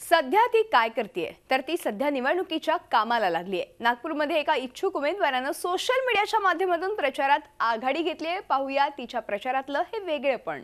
सध्या ती काय करतेय तर ती सध्या निवडणुकीच्या कामाला लागली आहे। नागपूरमध्ये एका इच्छुक उमेदवाराने सोशल मीडियाच्या माध्यमातून प्रचारात आघाडी घेतली आहे। पाहूया तिच्या प्रचारातलं हे वेगळेपण।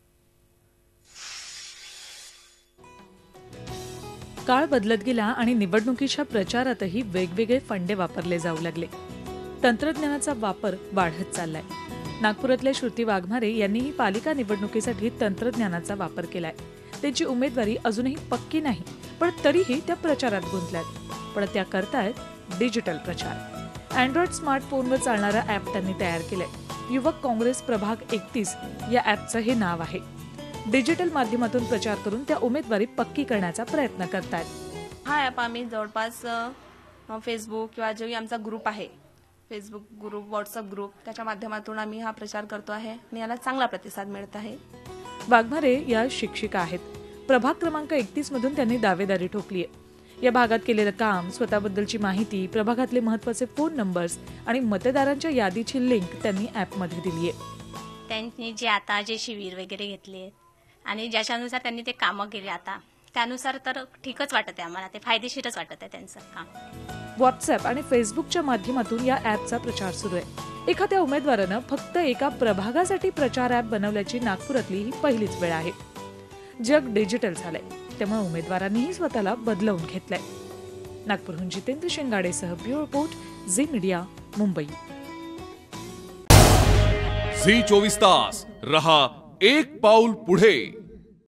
काळ बदलत गेला आणि निवडणुकीच्या प्रचारातही वेगवेगळे फंडे वापरले जाऊ लागले। तंत्रज्ञानाचा वापर वाढत चाललाय। नागपुरातल्या श्रुती वाघमारे यांनीही पालिका निवडणुकीसाठी तंत्रज्ञानाचा वापर केलाय। त्यांची उमेदवारी अजूनही पक्की नाही, पण तरीही त्या प्रचारात गुंतल्यात। पण त्या करतायत डिजिटल प्रचार। अँड्रॉइड स्मार्टफोनवर चालणारा ॲप त्यांनी तयार केलंय। युवक काँग्रेस प्रभाग 31 या ॲपचं हे नाव आहे। डिजिटल माध्यमातून प्रचार करून त्या उमेदवारी पक्की करण्याचा प्रयत्न करतात। हा ॲप आम्ही जवळपास फेसबुक किंवा जो आमचा ग्रुप आहे, फेसबुक ग्रुप, व्हॉट्सअप ग्रुप, त्याच्या माध्यमातून आम्ही हा प्रचार करतो आहे आणि याला चांगला प्रतिसाद मिळत आहे। वाघमारे या शिक्षिका आहेत। प्रभाग क्रमांक 31 मधून त्यांनी दावेदारी ठोकली आहे। या भागात केलेलं काम, स्वतःबद्दलची माहिती, प्रभागातले महत्त्वाचे फोन नंबर्स आणि मतदारांच्या यादीची लिंक त्यांनी ॲपमध्ये दिली आहे। त्यांनी जे आता शिबिर वगैरे घेतले आणि ज्याच्यानुसार त्यांनी ते कामं केले, आता त्यानुसार तर ठीकच वाटत आहे आम्हाला, ते फायदेशीरच वाटत आहे त्यांचं काम। व्हॉट्सअप आणि फेसबुकच्या माध्यमातून या ॲपचा प्रचार सुरू आहे। एखाद्या उमेदवारानं फक्त एका प्रभागासाठी प्रचार ॲप बनवल्याची नागपुरातली ही पहिलीच वेळ आहे। जग डिजिटल झालंय, त्यामुळे उमेदवारांनीही स्वतःला बदलवून घेतलंय। नागपूरहून जितेंद्र शिंगाडेसह bureau report, Zee media, Mumbai. Zee 24 तास रहा एक पाऊल पुढे।